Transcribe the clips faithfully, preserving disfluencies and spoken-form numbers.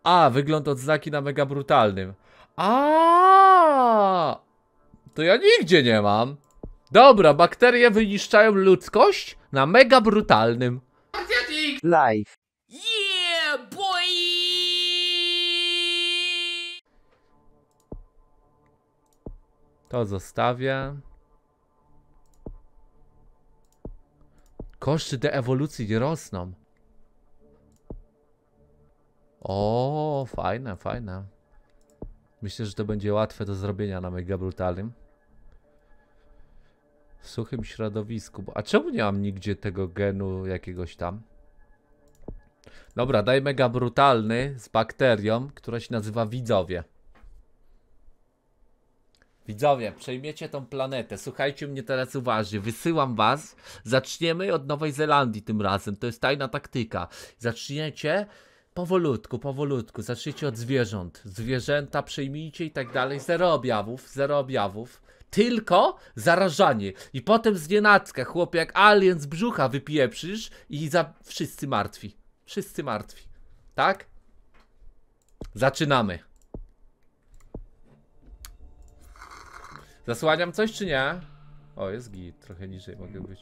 A, wygląd odznaki na mega brutalnym. A, to ja nigdzie nie mam. Dobra, bakterie wyniszczają ludzkość na mega brutalnym. Live. Yeah, boy! To zostawię. Koszty deewolucji nie rosną. O, fajne, fajne. Myślę, że to będzie łatwe do zrobienia na mega brutalnym. W suchym środowisku. A czemu nie mam nigdzie tego genu jakiegoś tam? Dobra, daj mega brutalny z bakterią, która się nazywa widzowie. Widzowie, przejmiecie tą planetę. Słuchajcie mnie teraz uważnie. Wysyłam was. Zaczniemy od Nowej Zelandii tym razem. To jest tajna taktyka. Zaczniecie powolutku, powolutku. Zaczniecie od zwierząt. Zwierzęta przejmijcie i tak dalej. Zero objawów, zero objawów. Tylko zarażanie. I potem znienacka, chłopie, jak alien z brzucha wypieprzysz i za wszyscy martwi. Wszyscy martwi. Tak? Zaczynamy. Zasłaniam coś czy nie? O, jest git. Trochę niżej mogę być.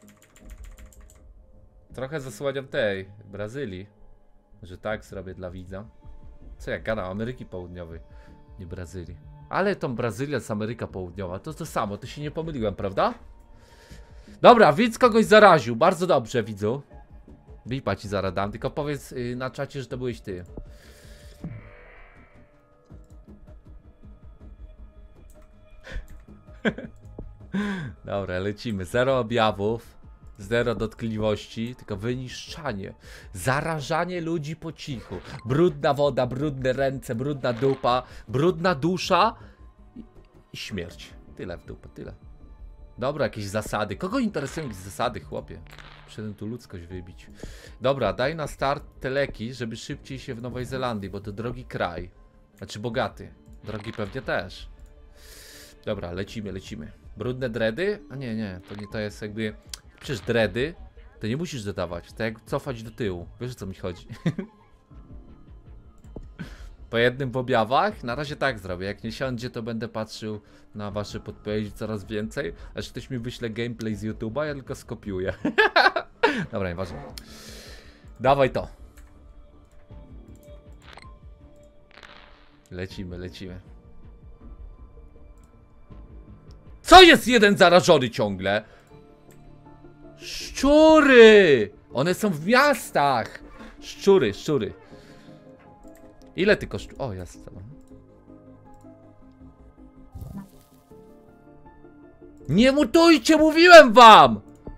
Trochę zasłaniam tej Brazylii. Że tak zrobię dla widza. Co ja gadam? Ameryki Południowej. Nie Brazylii. Ale tą Brazylia z Ameryka Południowa. To to samo. To się nie pomyliłem, prawda? Dobra, widz kogoś zaraził. Bardzo dobrze, widzu. Bipa ci zaraz dam. Tylko powiedz yy, na czacie, że to byłeś ty. Dobra, lecimy. Zero objawów, zero dotkliwości, tylko wyniszczanie, zarażanie ludzi po cichu. Brudna woda, brudne ręce, brudna dupa, brudna dusza i, i śmierć. Tyle w dupę, tyle. Dobra, jakieś zasady. Kogo interesują jakieś zasady, chłopie? Przyszedłem tu ludzkość wybić. Dobra, daj na start te leki, żeby szybciej się w Nowej Zelandii, bo to drogi kraj. Znaczy bogaty. Drogi pewnie też. Dobra, lecimy, lecimy. Brudne dready? A nie, nie, to nie to jest jakby... Przecież dready to nie musisz dodawać, to jak cofać do tyłu. Wiesz, o co mi chodzi. Po jednym w objawach, na razie tak zrobię. Jak nie siądzie, to będę patrzył na wasze podpowiedzi coraz więcej. Aż ktoś mi wyśle gameplay z YouTube'a, ja tylko skopiuję. Dobra, nieważne. Dawaj to. Lecimy, lecimy. Co jest jeden zarażony ciągle? Szczury! One są w miastach! Szczury, szczury. Ile ty kosztuje? O, jasne. Nie mutujcie, mówiłem wam!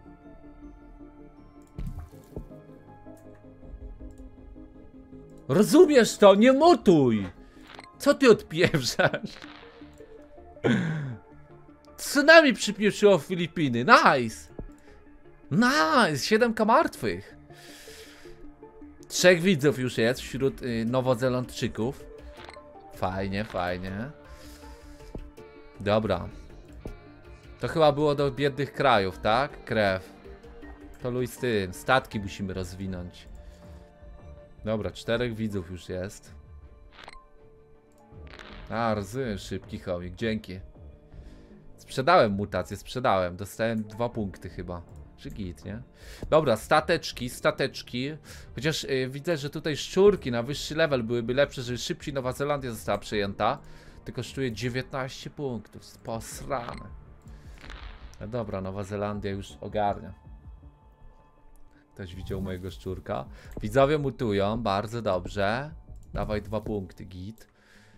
Rozumiesz to? Nie mutuj! Co ty odpieprzasz? Tsunami przypieprzyło Filipiny. Nice! Nice! siedemka martwych. Trzech widzów już jest wśród y, Nowozelandczyków. Fajnie, fajnie. Dobra. To chyba było do biednych krajów, tak? Krew. To luj z tym. Statki musimy rozwinąć. Dobra, czterech widzów już jest. A, rozumiem, szybki chomik. Dzięki. Sprzedałem mutację, sprzedałem. Dostałem dwa punkty chyba. Czy git, nie? Dobra, stateczki, stateczki. Chociaż yy, widzę, że tutaj szczurki na wyższy level byłyby lepsze, żeby szybciej Nowa Zelandia została przejęta. Tylko kosztuje dziewiętnaście punktów. Posrane. No dobra, Nowa Zelandia już ogarnia. Ktoś widział mojego szczurka. Widzowie mutują, bardzo dobrze. Dawaj dwa punkty, git.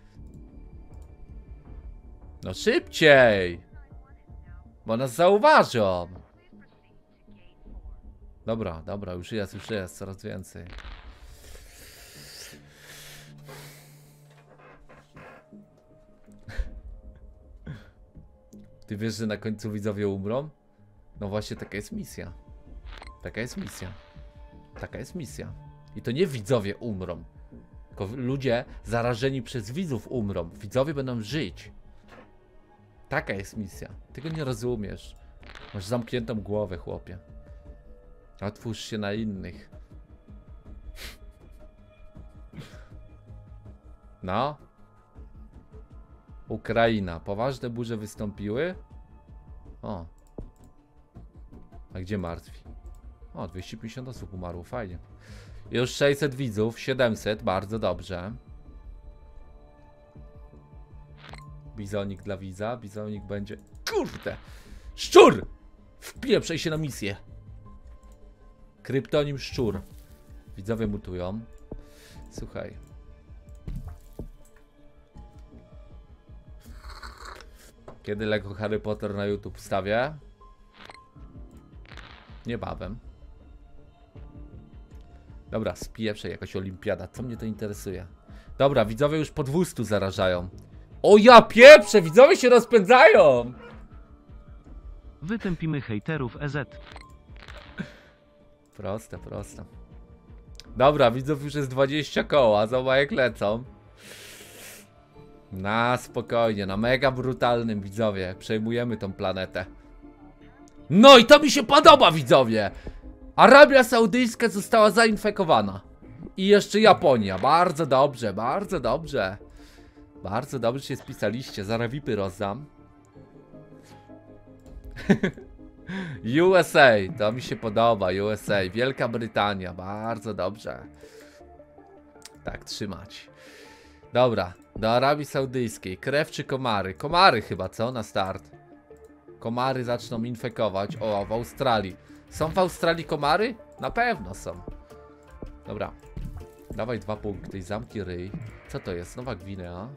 No szybciej! Bo nas zauważą. Dobra, dobra, już jest, już jest, coraz więcej. Ty wiesz, że na końcu widzowie umrą? No właśnie, taka jest misja. Taka jest misja. Taka jest misja. I to nie widzowie umrą, tylko ludzie zarażeni przez widzów umrą. Widzowie będą żyć. Taka jest misja. Tego nie rozumiesz. Masz zamkniętą głowę, chłopie. Otwórz się na innych. No. Ukraina. Poważne burze wystąpiły. O. A gdzie martwi? O, dwieście pięćdziesiąt osób umarło, fajnie. Już sześćset widzów, siedemset, bardzo dobrze. Bizonik dla widza, bizonik będzie... Kurde! Szczur! Wpieprzaj się na misję. Kryptonim szczur. Widzowie mutują. Słuchaj. Kiedy Lego Harry Potter na YouTube wstawię? Niebawem. Dobra, spieprzę jakaś olimpiada. Co mnie to interesuje? Dobra, widzowie już po dwustu zarażają. O ja pieprzę! Widzowie się rozpędzają! Wytępimy hejterów E Z. Proste, proste. Dobra, widzów już jest dwadzieścia koła. Zobacz jak lecą. Na spokojnie, na mega brutalnym, widzowie. Przejmujemy tą planetę. No i to mi się podoba, widzowie! Arabia Saudyjska została zainfekowana. I jeszcze Japonia. Bardzo dobrze, bardzo dobrze. Bardzo dobrze się spisaliście. Zaraz V I P-y rozdam. U S A, to mi się podoba. U S A, Wielka Brytania. Bardzo dobrze. Tak, trzymać. Dobra, do Arabii Saudyjskiej. Krew czy komary? Komary chyba, co? Na start. Komary zaczną infekować. O, w Australii. Są w Australii komary? Na pewno są. Dobra. Dawaj dwa punkty i zamknij ryj. Co to jest? Nowa Gwinea.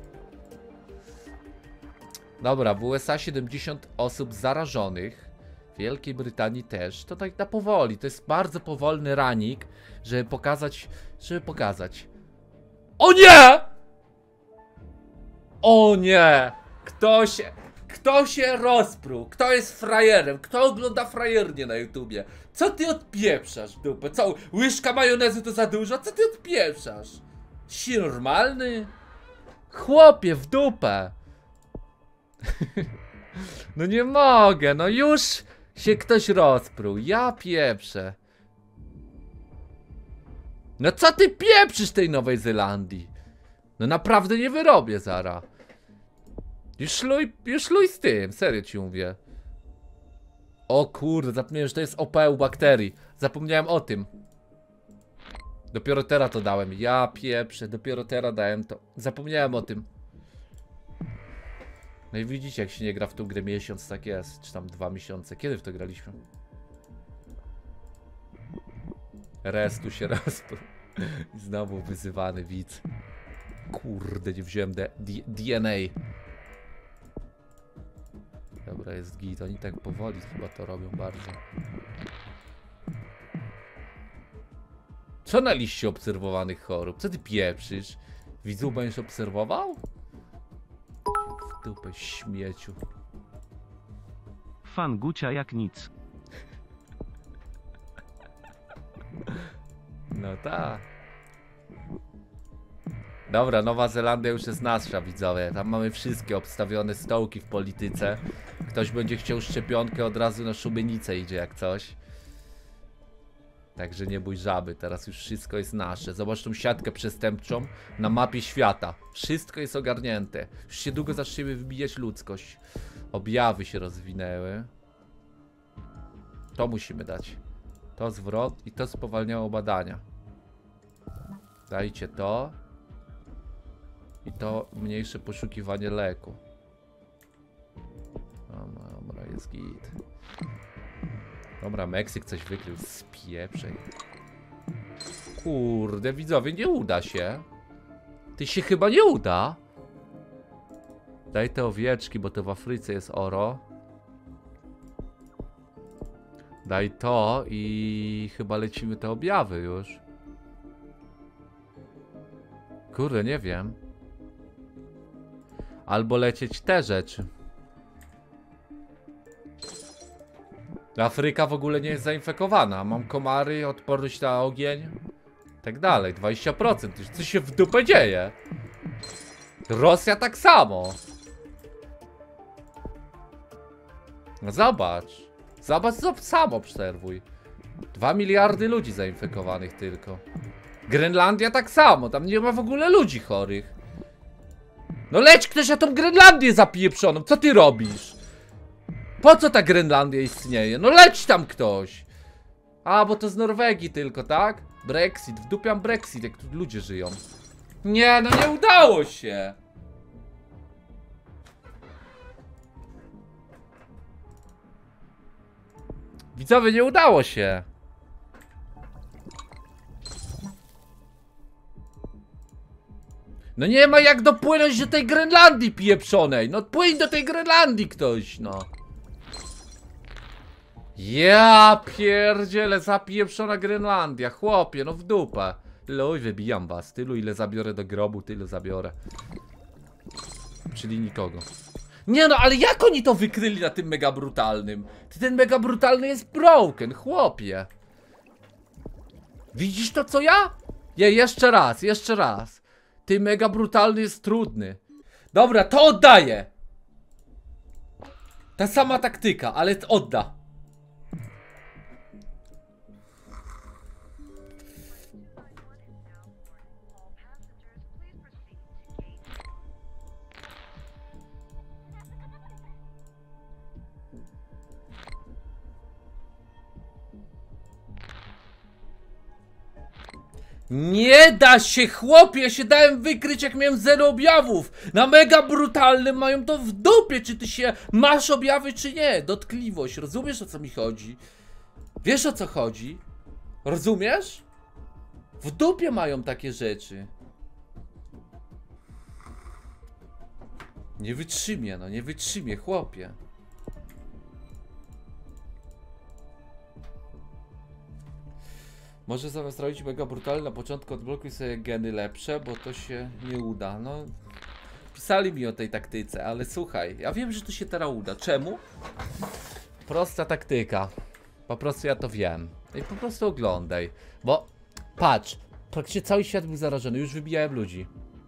Dobra, w U S A siedemdziesiąt osób zarażonych. W Wielkiej Brytanii też. To tak na powoli. To jest bardzo powolny ranik, żeby pokazać, żeby pokazać. O nie! O nie! Kto się... Kto się rozpruł? Kto jest frajerem? Kto ogląda frajernie na YouTubie? Co ty odpieprzasz w dupę? Co? Łyżka majonezu to za dużo? Co ty odpieprzasz? Si normalny? Chłopie, w dupę! No nie mogę, no już się ktoś rozpruł. Ja pieprzę. No co ty pieprzysz tej Nowej Zelandii? No naprawdę nie wyrobię zara. Już szluj, już szluj z tym, serio ci mówię. O kurde, zapomniałem, że to jest O P u bakterii. Zapomniałem o tym. Dopiero teraz to dałem. Ja pieprzę, dopiero teraz dałem to. Zapomniałem o tym. No i widzicie, jak się nie gra w tą grę miesiąc, tak jest. Czy tam dwa miesiące. Kiedy w to graliśmy? Restu się rozpruł. I znowu wyzywany widz. Kurde, nie wziąłem D N A. Dobra, jest git. Oni tak powoli chyba to robią bardzo. Co na liście obserwowanych chorób? Co ty pieprzysz? Widzu będziesz obserwował? W dupę śmieciu. Fan Gucia jak nic. No tak. Dobra, Nowa Zelandia już jest nasza, widzowie. Tam mamy wszystkie obstawione stołki w polityce. Ktoś będzie chciał szczepionkę, od razu na szubienicę idzie jak coś. Także nie bój żaby, teraz już wszystko jest nasze. Zobacz tą siatkę przestępczą na mapie świata. Wszystko jest ogarnięte. Już się długo zaczniemy wybijać ludzkość. Objawy się rozwinęły. To musimy dać. To zwrot i to spowalniało badania. Dajcie to. I to mniejsze poszukiwanie leku. Dobra, dobra, jest git. Dobra, Meksyk coś wykrył. Spieprzej. Kurde, widzowie, nie uda się. Ty się chyba nie uda. Daj te owieczki, bo to w Afryce jest oro. Daj to i chyba lecimy te objawy już. Kurde, nie wiem. Albo lecieć te rzeczy. Afryka w ogóle nie jest zainfekowana. Mam komary, odporność na ogień. Tak dalej, dwadzieścia procent. Co się w dupę dzieje? Rosja tak samo. No zobacz. Zobacz, co samo obserwuj. Dwa miliardy ludzi zainfekowanych tylko. Grenlandia tak samo, tam nie ma w ogóle ludzi chorych. No leć ktoś na tą Grenlandię zapieprzoną, co ty robisz? Po co ta Grenlandia istnieje? No leć tam ktoś. A, bo to z Norwegii tylko, tak? Brexit, wdupiam Brexit, jak tu ludzie żyją. Nie, no nie udało się. Widzowie, nie udało się. No nie ma jak dopłynąć do tej Grenlandii pieprzonej. No płyń do tej Grenlandii ktoś, no. Ja pierdzielę, zapieprzona Grenlandia, chłopie, no w dupę. Luj, wybijam was, tylu ile zabiorę do grobu, tylu zabiorę. Czyli nikogo. Nie no, ale jak oni to wykryli na tym mega brutalnym? Ten mega brutalny jest broken, chłopie. Widzisz to co ja? Nie, jeszcze raz, jeszcze raz. Ty mega brutalny jest trudny. Dobra, to oddaję. Ta sama taktyka, ale odda. Nie da się, chłopie, ja się dałem wykryć jak miałem zero objawów. Na mega brutalnym mają to w dupie, czy ty się masz objawy czy nie. Dotkliwość, rozumiesz o co mi chodzi? Wiesz o co chodzi? Rozumiesz? W dupie mają takie rzeczy. Nie wytrzymie, no nie wytrzymie, chłopie. Może zamiast robić mega brutalnie na początku odblokuj sobie geny lepsze, bo to się nie uda. No, pisali mi o tej taktyce, ale słuchaj, ja wiem, że to się teraz uda. Czemu? Prosta taktyka. Po prostu ja to wiem. I po prostu oglądaj. Bo patrz, praktycznie cały świat był zarażony, już wybijałem ludzi.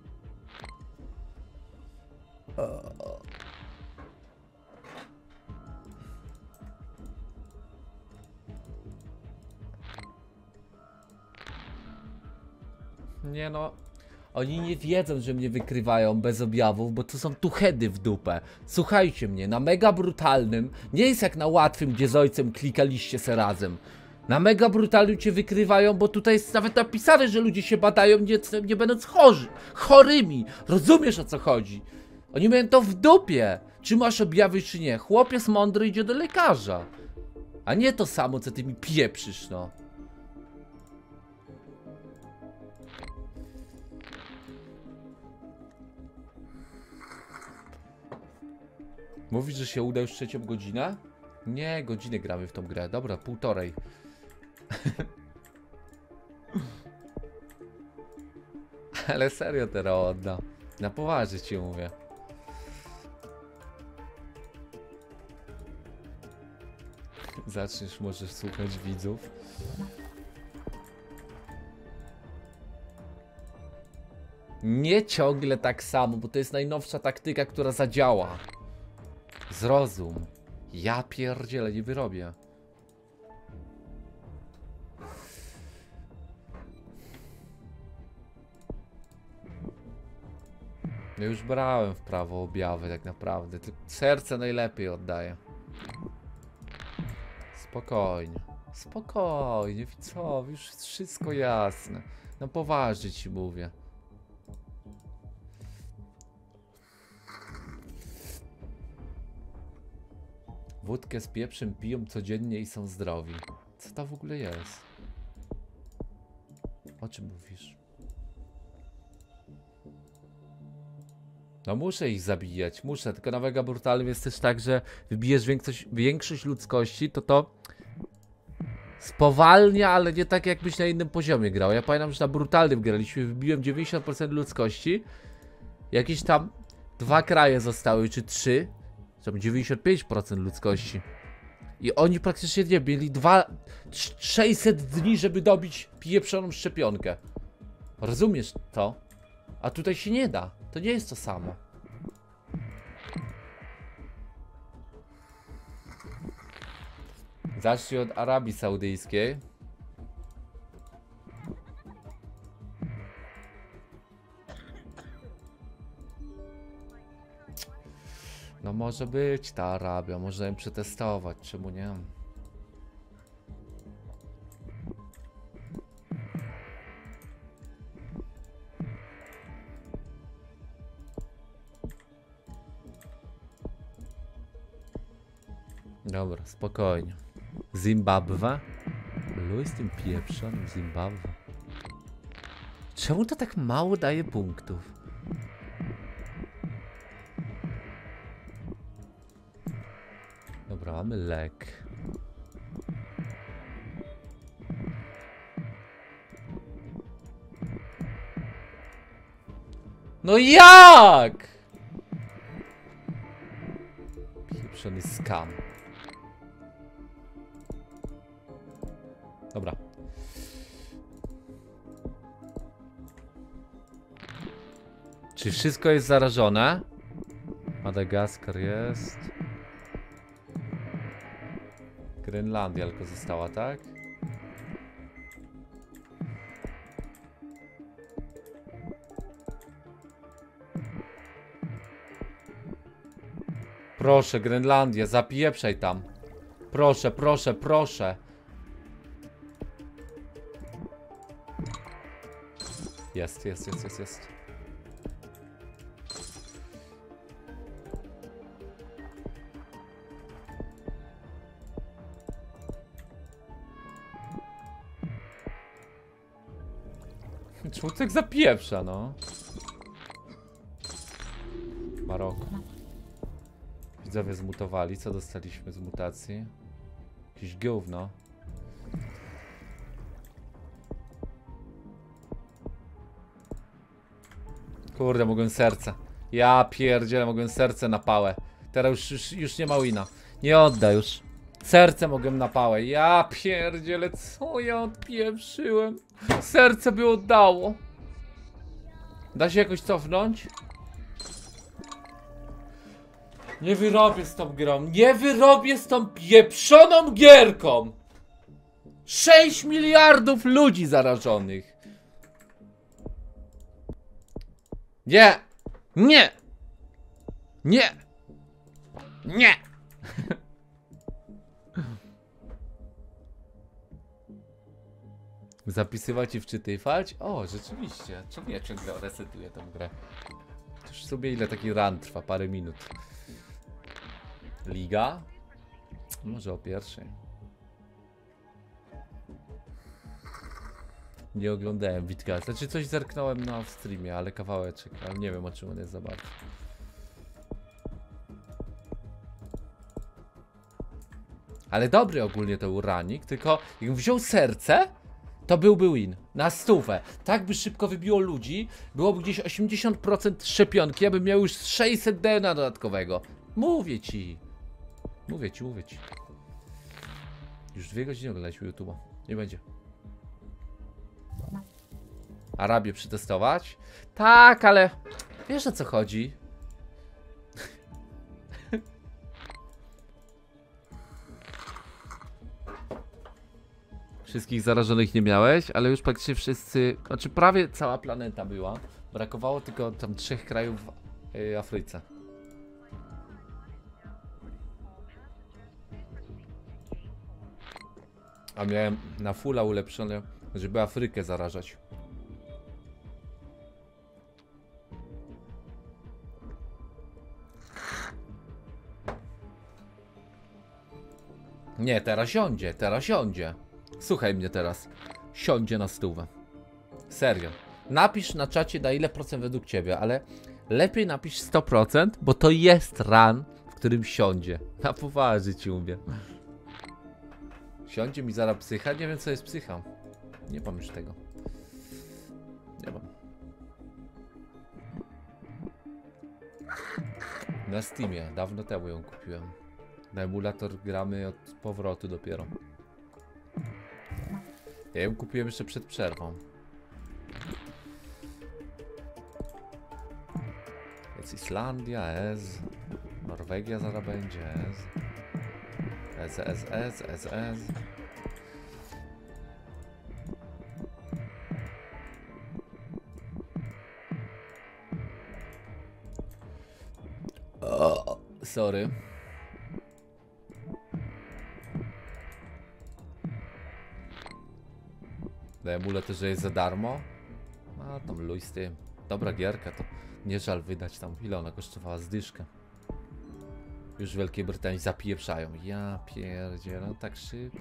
Nie no, oni nie wiedzą, że mnie wykrywają bez objawów, bo to są tuchedy w dupę. Słuchajcie mnie, na mega brutalnym nie jest jak na łatwym, gdzie z ojcem klikaliście se razem. Na mega brutalnym cię wykrywają, bo tutaj jest nawet napisane, że ludzie się badają nie, nie będąc chorzy, chorymi. Rozumiesz o co chodzi? Oni mają to w dupie, czy masz objawy czy nie. Chłopiec mądry idzie do lekarza, a nie to samo co ty mi pieprzysz, no. Mówisz, że się uda już trzecią godzinę? Nie, godzinę gramy w tą grę. Dobra, półtorej. Ale serio teraz odda. Na poważnie ci mówię. Zaczniesz może słuchać widzów. Nie ciągle tak samo, bo to jest najnowsza taktyka, która zadziała. Zrozum. Ja pierdzielę, nie wyrobię. Ja już brałem w prawo objawy tak naprawdę. Serce najlepiej oddaje. Spokojnie. Spokojnie, co? Już jest wszystko jasne. No poważnie ci mówię. Wódkę z pieprzem piją codziennie i są zdrowi. Co to w ogóle jest? O czym mówisz? No muszę ich zabijać, muszę, tylko na mega brutalnym jest też tak, że wybijesz większość, większość ludzkości, to to spowalnia, ale nie tak jakbyś na innym poziomie grał. Ja pamiętam, że na brutalnym graliśmy, wybiłem dziewięćdziesiąt procent ludzkości. Jakieś tam dwa kraje zostały, czy trzy. Tam dziewięćdziesiąt pięć procent ludzkości. I oni praktycznie nie mieli dwa, sześćset dni, żeby dobić pieprzoną szczepionkę. Rozumiesz to? A tutaj się nie da. To nie jest to samo. Zacznij od Arabii Saudyjskiej. No może być ta Arabia, można ją przetestować, czemu nie? Dobra, spokojnie. Zimbabwe? Luj z tym pieprzonym Zimbabwe. Czemu to tak mało daje punktów? Dobra, mamy lek. No jak? Pieprzony skam. Dobra. Czy wszystko jest zarażone? Madagaskar jest. Grenlandia tylko została, tak? Proszę, Grenlandia, zapieprzaj tam. Proszę, proszę, proszę. Jest, jest, jest, jest, jest. Czemu tak zapieprza, no? Maroko. Widzowie zmutowali. Co dostaliśmy z mutacji? Jakiś gówno. Kurde, mogłem serce. Ja pierdzielę, mogłem serce na pałę. Teraz już, już, już nie ma wina. Nie odda już. Serce mogłem na pałę. Ja pierdzielę, co ja odpieprzyłem? Serce by oddało. Da się jakoś cofnąć? Nie wyrobię z tą grą. Nie wyrobię z tą pieprzoną gierką. sześć miliardów ludzi zarażonych. Nie. Nie. Nie. Nie. Zapisywać i wczytywać? O, rzeczywiście. Czemu ja ciągle resetuję tę grę? Już sobie ile taki run trwa? Parę minut. Liga? Może o pierwszej. Nie oglądałem Witka. Znaczy coś zerknąłem na streamie, ale kawałeczek. Ale nie wiem, o czym on jest za bardzo. Ale dobry ogólnie to uranik, tylko jak wziął serce, to byłby win. Na stówę. Tak by szybko wybiło ludzi. Byłoby gdzieś osiemdziesiąt procent szczepionki, aby miał już sześćset D N A dodatkowego. Mówię ci. Mówię ci, mówię ci. Już dwie godziny oglądaliśmy YouTube'a. Nie będzie. Arabię przetestować? Tak, ale wiesz, o co chodzi? Wszystkich zarażonych nie miałeś, ale już praktycznie wszyscy, znaczy prawie cała planeta była. Brakowało tylko tam trzech krajów w yy, Afryce. A miałem na fulla ulepszone, żeby Afrykę zarażać. Nie, teraz siądzie, teraz siądzie. Słuchaj mnie teraz. Siądzie na stówę. Serio. Napisz na czacie, na ile procent według ciebie, ale lepiej napisz sto procent, bo to jest run, w którym siądzie. Na poważnie ci mówię. Siądzie mi zaraz psycha? Nie wiem, co jest psycha. Nie mam już tego. Nie mam. Na Steamie. Dawno temu ją kupiłem. Na emulator gramy od powrotu dopiero. Ja ją kupiłem jeszcze przed przerwą. Jest Islandia, S. Norwegia zaraz będzie, S. S, S, S, S, S. O, Sorry. Daję muletę, że jest za darmo. A tam luj z tym. Dobra gierka, to nie żal wydać tam. Ile ona kosztowała? Zdyszkę. Już w Wielkiej Brytanii zapieprzają. Ja pierdzielę, no tak szybko.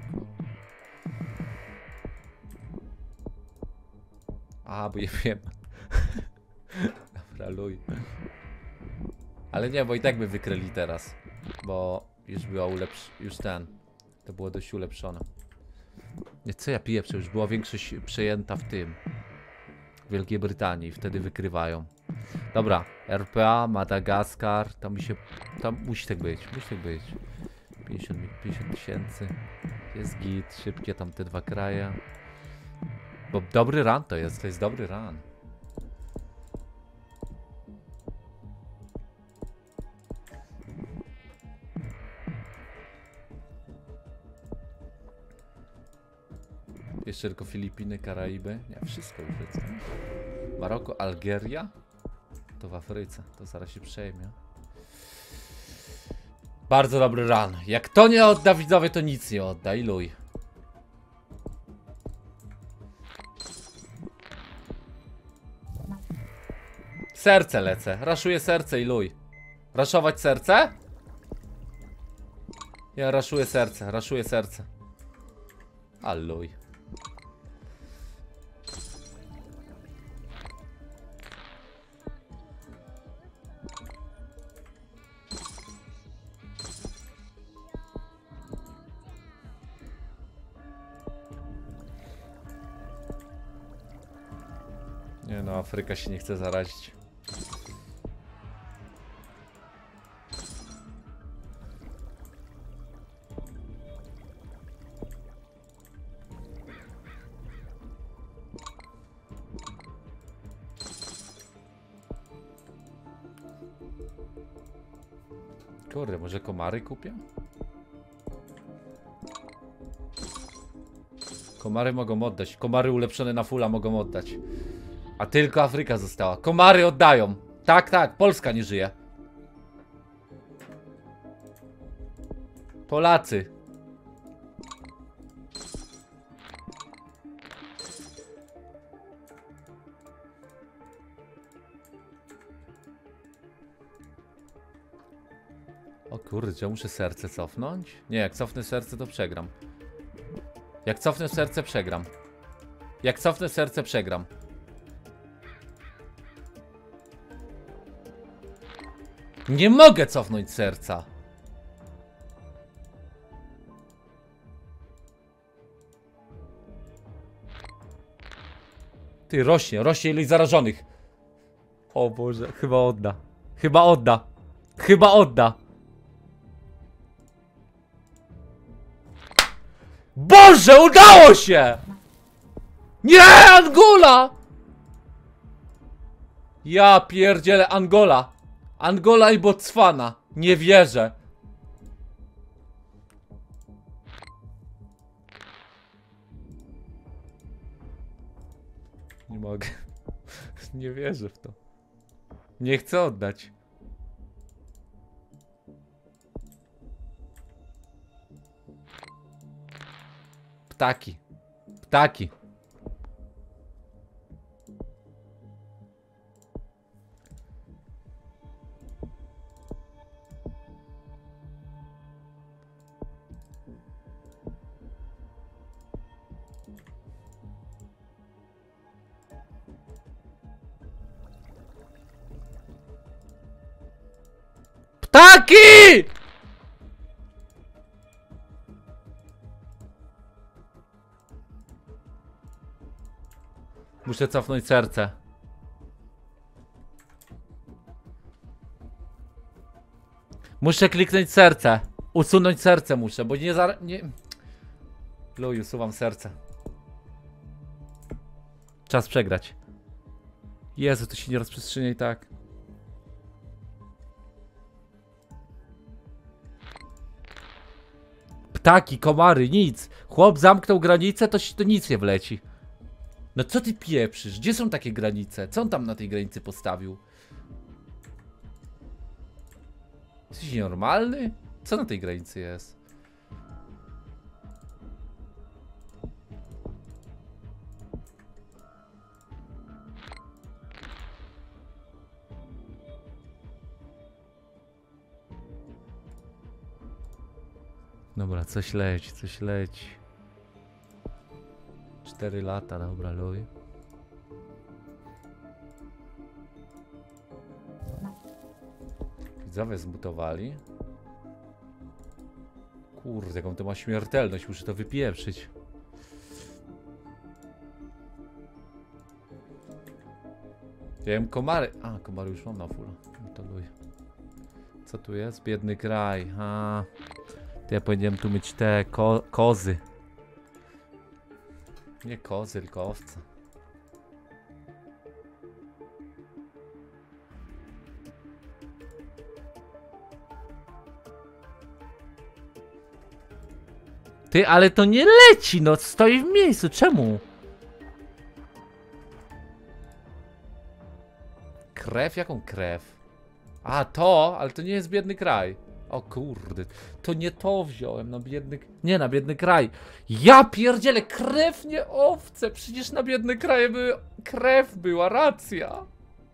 A, bo je wiem. Dobra, luj. Ale nie, bo i tak by wykryli teraz. Bo już była ulepsz... już ten. To było dość ulepszone. Nie, co ja pieprzę? Już była większość przejęta w tym. W Wielkiej Brytanii. Wtedy wykrywają. Dobra. R P A, Madagaskar. Tam mi się... Tam musi tak być. Musi tak być. pięćdziesiąt tysięcy. Jest git. Szybkie tam te dwa kraje. Bo dobry run to jest. To jest dobry run. Jeszcze tylko Filipiny, Karaiby. Nie, wszystko już jest. Maroko, Algieria? To w Afryce. To zaraz się przejmie. Bardzo dobry run. Jak to nie odda widzowie, to nic nie odda. I luj. Serce lecę. Raszuję serce i luj. Raszować serce? Ja raszuję serce. Raszuję serce. A luj. Nie no, Afryka się nie chce zarazić. Kurde, może komary kupię? Komary mogą oddać. Komary ulepszone na fulla mogą oddać. A tylko Afryka została. Komary oddają. Tak, tak. Polska nie żyje. Polacy. O kurde, czy ja muszę serce cofnąć? Nie, jak cofnę serce, to przegram. Jak cofnę serce, przegram. Jak cofnę serce, przegram. Nie mogę cofnąć serca. Ty, rośnie, rośnie ilość zarażonych. O Boże, chyba odda. Chyba odda. Chyba odda. Boże, udało się! Nie, Angola! Ja pierdzielę, Angola. Angola i Botswana. Nie wierzę. Nie mogę. Nie wierzę w to. Nie chcę oddać. Ptaki. Ptaki. Ptaki! Muszę cofnąć serce. Muszę kliknąć serce. Usunąć serce muszę, bo nie za... nie... Luj, usuwam serce. Czas przegrać. Jezu, to się nie rozprzestrzenia i tak. Ptaki, komary, nic. Chłop zamknął granicę, to, to nic nie wleci. No co ty pieprzysz? Gdzie są takie granice? Co on tam na tej granicy postawił? Jesteś normalny? Co na tej granicy jest? Dobra, coś leci, coś leci. Cztery lata, dobra, luj. Widzowie zmutowali. Kurde, jaką to ma śmiertelność, muszę to wypieprzyć. Ja wiem komary. A, komary już mam na full. No to luj. Co tu jest? Biedny kraj. A, to ja powinienem tu mieć te ko kozy. Nie kozy, tylko owce. Ty, ale to nie leci, no stoi w miejscu, czemu? Krew? Jaką krew? A, to, ale to nie jest biedny kraj. O kurde, to nie to wziąłem, na biedny... Nie, na biedny kraj. Ja pierdzielę, krew, nie owce, przecież na biedny kraj by... krew była, racja.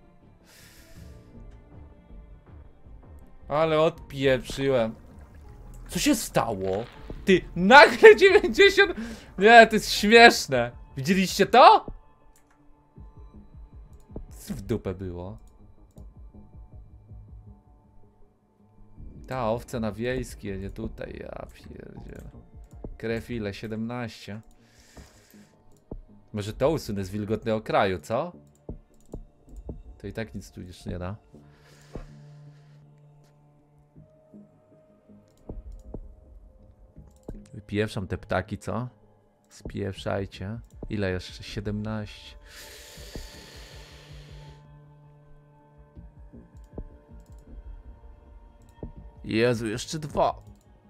Ale odpieprzyłem. Co się stało? Ty, nagle dziewięćdziesiąt... Nie, to jest śmieszne. Widzieliście to? Co w dupę było? Ta owca na wiejskie, nie tutaj, ja pierdzielę. Krew ile? siedemnaście. Może to usunę z wilgotnego kraju, co? To i tak nic tu już nie da. Wypieprzam te ptaki, co? Spieprzajcie. Ile jeszcze? siedemnaście. Jezu, jeszcze dwa.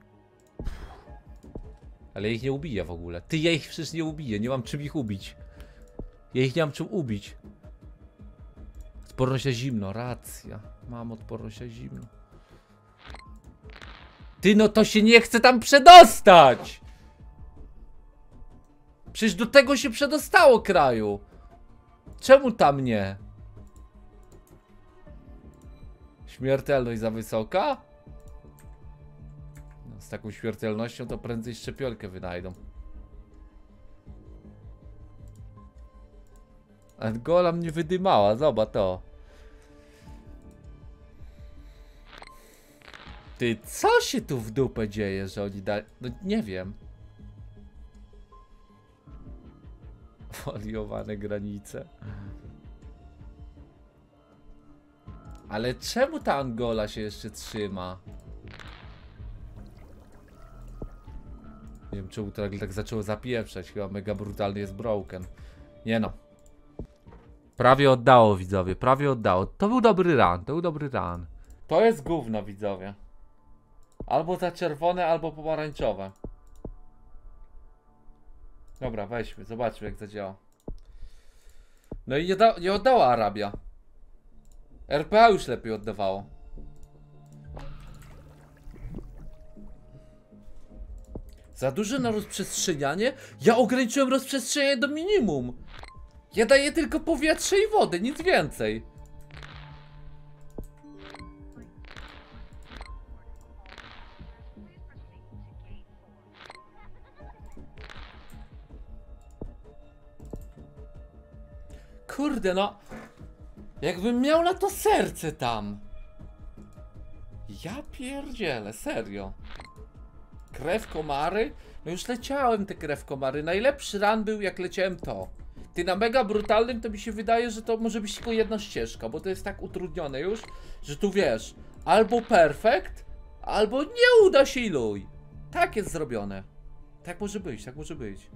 Ale ja ich nie ubiję w ogóle. Ty, ja ich przecież nie ubiję. Nie mam czym ich ubić. Ja ich nie mam czym ubić. Odporność na zimno. Racja. Mam odporność na zimno. Ty, no to się nie chce tam przedostać. Przecież do tego się przedostało kraju. Czemu tam nie? Śmiertelność za wysoka? No, z taką śmiertelnością to prędzej szczepionkę wynajdą. Angola mnie wydymała, zobacz to. Ty, co się tu w dupę dzieje, że oni da... No nie wiem. Foliowane granice. Ale czemu ta Angola się jeszcze trzyma? Nie wiem, czemu to nagle tak zaczęło zapieprzać. Chyba mega brutalny jest broken. Nie no. Prawie oddało, widzowie, prawie oddało. To był dobry run, to był dobry run. To jest gówno, widzowie. Albo za czerwone, albo pomarańczowe. Dobra, weźmy, zobaczmy jak zadziała. No i nie, da, nie oddała Arabia. R P A już lepiej oddawało. Za duże na rozprzestrzenianie? Ja ograniczyłem rozprzestrzenianie do minimum. Ja daję tylko powietrze i wodę, nic więcej. Kurde no. Jakbym miał na to serce tam. Ja pierdzielę, serio. Krew komary? No już leciałem te krew komary. Najlepszy run był jak leciałem to. Ty na mega brutalnym to mi się wydaje, że to może być tylko jedna ścieżka, bo to jest tak utrudnione już, że tu wiesz, albo perfekt, albo nie uda się i luj. Tak jest zrobione. Tak może być, tak może być.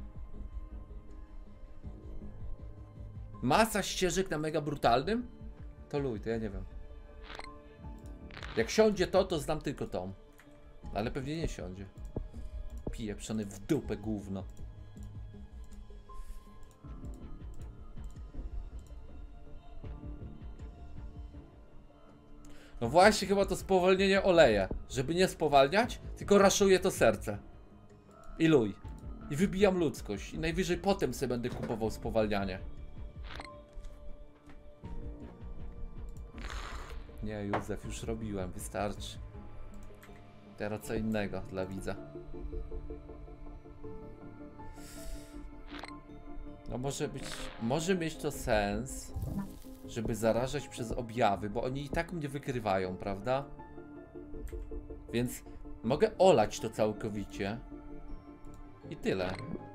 Masa ścieżek na mega brutalnym? To luj, to ja nie wiem. Jak siądzie to, to znam tylko tą. Ale pewnie nie siądzie. Pieprzony w dupę gówno. No właśnie, chyba to spowolnienie oleje. Żeby nie spowalniać, tylko raszuję to serce. I luj. I wybijam ludzkość. I najwyżej potem sobie będę kupował spowalnianie. Nie, Józef, już robiłem, wystarczy. Teraz co innego dla widza. No może być, może mieć to sens, żeby zarażać przez objawy, bo oni i tak mnie wykrywają, prawda? Więc mogę olać to całkowicie. I tyle.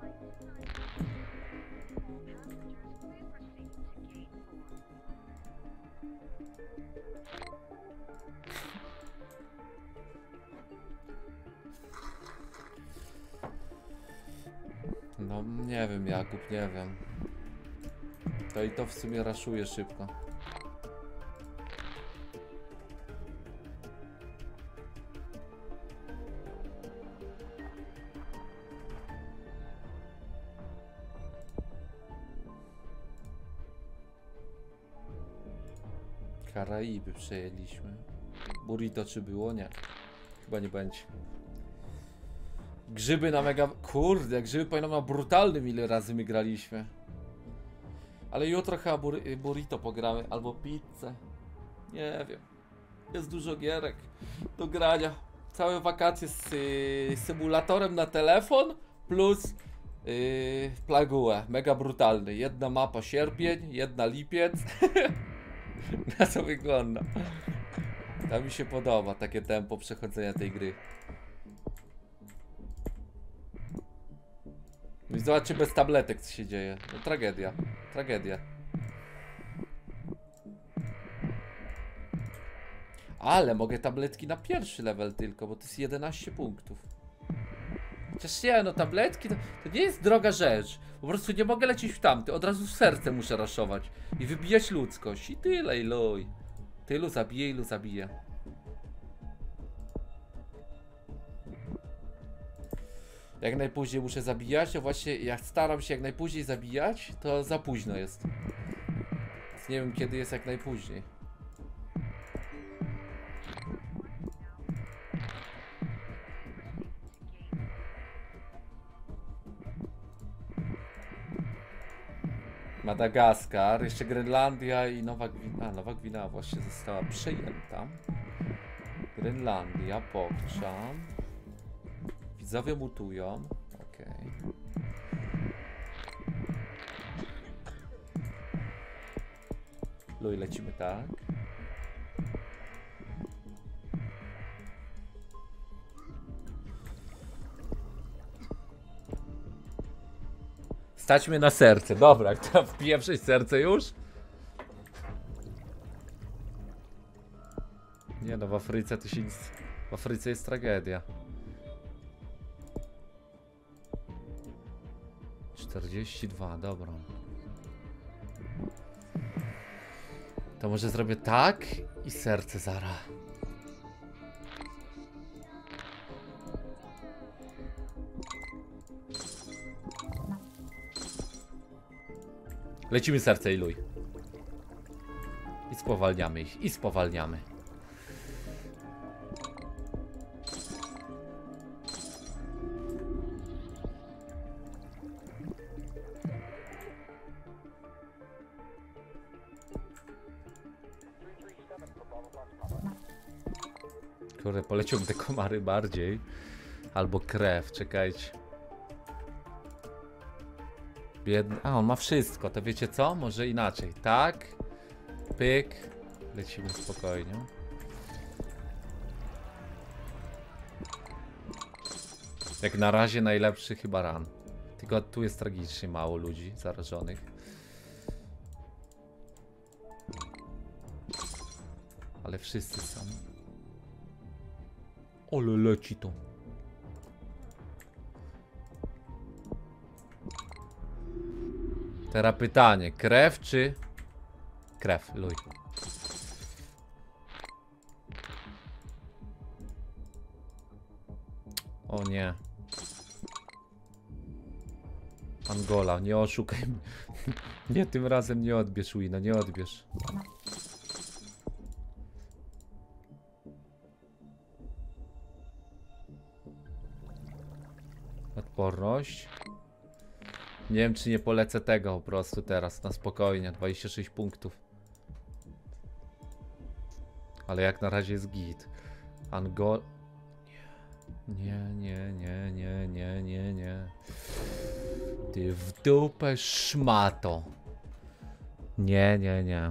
No nie wiem, Jakub, nie wiem. To i to w sumie raszuje szybko. Karaiby przejęliśmy. Burrito czy było? Nie. Chyba nie będzie. Grzyby na mega... Kurde, grzyby powinno na brutalnym, ile razy my graliśmy. Ale jutro chyba bur burrito pogramy, albo pizzę. Nie wiem. Jest dużo gierek do grania. Całe wakacje z yy, symulatorem na telefon plus yy, plaguę. Mega brutalny. Jedna mapa sierpień, jedna lipiec. Na co wygląda. To mi się podoba, takie tempo przechodzenia tej gry. No i zobaczcie bez tabletek co się dzieje. No, tragedia. Tragedia. Ale mogę tabletki na pierwszy level tylko, bo to jest jedenaście punktów. Chociaż nie, no tabletki to, to nie jest droga rzecz. Po prostu nie mogę lecieć w tamty. Od razu w serce muszę raszować. I wybijać ludzkość. I tyle, iluj. Tylu zabiję, ilu zabiję. Jak najpóźniej muszę zabijać, a właśnie jak staram się jak najpóźniej zabijać, to za późno jest. Więc nie wiem kiedy jest jak najpóźniej. Madagaskar, jeszcze Grenlandia i Nowa Gwina. A, Nowa Gwina właśnie została przejęta. Grenlandia, pokrzam. Widzowie mutują. Okej. Okay. Luj, lecimy tak. Stać mnie na serce. Dobra, kto wpije w serce już? Nie no, w Afryce to się nic... W Afryce jest tragedia. czterdzieści dwa, dobra. To może zrobię tak i serce zara. Lecimy serce i luj. I spowalniamy ich. I spowalniamy. Kurde, poleciłbym te komary bardziej. Albo krew, czekajcie. Biedny. A, on ma wszystko, to wiecie co? Może inaczej. Tak. Pyk. Lecimy spokojnie. Jak na razie najlepszy chyba ran. Tylko tu jest tragicznie mało ludzi zarażonych. Ale wszyscy są. Ole, leci to. Teraz pytanie, krew czy... Krew, luj. O nie. Angola, nie oszukaj mnie. Nie, tym razem nie odbierz, Wino, nie odbierz. Odporność. Nie wiem, czy nie polecę tego po prostu teraz, na spokojnie. dwadzieścia sześć punktów. Ale jak na razie jest git. Angol... Nie, nie, nie, nie, nie, nie, nie. Ty w dupę szmato. Nie, nie, nie.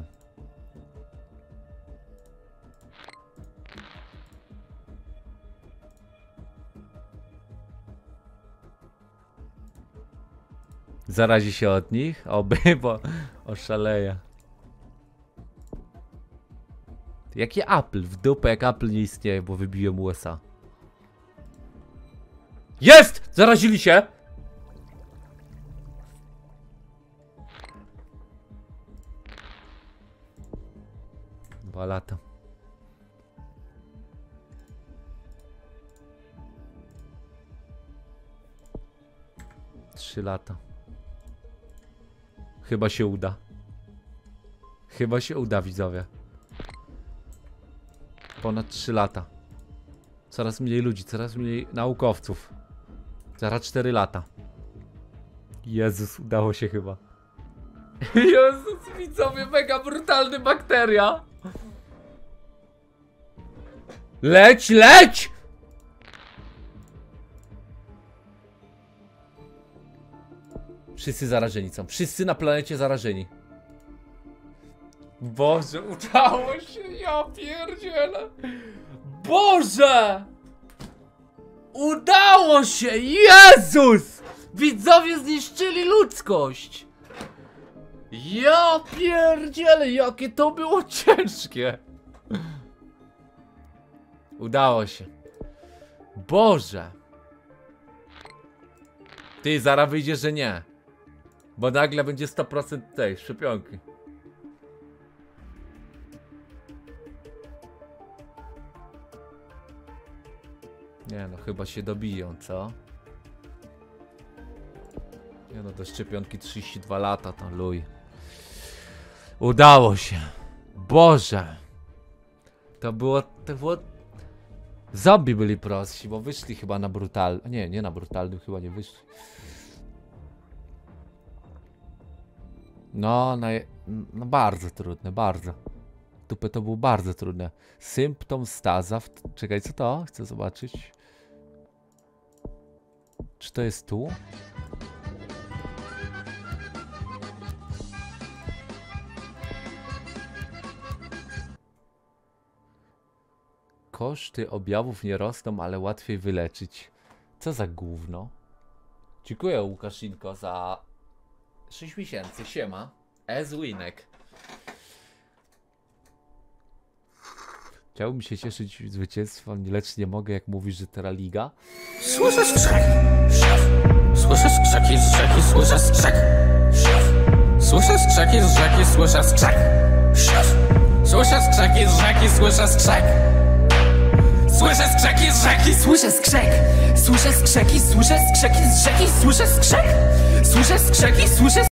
Zarazi się od nich? Oby, bo oszaleje. Jaki Apple? W dupę jak Apple nie istnieje, bo wybiłem U S A. Jest! Zarazili się! Dwa lata. Trzy lata. Chyba się uda. Chyba się uda, widzowie. Ponad trzy lata. Coraz mniej ludzi, coraz mniej naukowców. Zaraz cztery lata. Jezus, udało się chyba. Jezus, widzowie, mega brutalny bakteria. Leć, leć! Wszyscy zarażeni są. Wszyscy na planecie zarażeni. Boże, udało się, ja pierdzielę. Boże! Udało się! Jezus! Widzowie zniszczyli ludzkość! Ja pierdzielę, jakie to było ciężkie! Udało się. Boże! Ty, zaraz wyjdzie, że nie. Bo nagle będzie sto procent tej szczepionki. Nie no, chyba się dobiją, co? Nie no, do szczepionki trzydzieści dwa lata, to luj. Udało się. Boże. To było, to było... Zombie byli prostsi, bo wyszli chyba na brutalnym. Nie, nie na brutalnym, chyba nie wyszli. No, no, no bardzo trudne, bardzo. Dupę to było bardzo trudne. Symptom staza. W... Czekaj, co to? Chcę zobaczyć. Czy to jest tu? Koszty objawów nie rosną, ale łatwiej wyleczyć. Co za gówno. Dziękuję, Łukaszynko, za sześć miesięcy. Siema. Ezwinek. Chciałbym się cieszyć zwycięstwem, lecz nie mogę, jak mówisz, że teraz liga. Słyszę skrzek. Słyszę skrzeki z rzeki, słyszę skrzek. Słyszę skrzeki z rzeki, słyszę skrzek. Słyszę skrzeki z rzeki, słyszę skrzek. Słyszę skrzeki z rzeki, słyszę skrzek. Słyszę skrzeki, słyszę skrzeki z rzeki, słyszę skrzek. Słyszę skrzeki, słyszę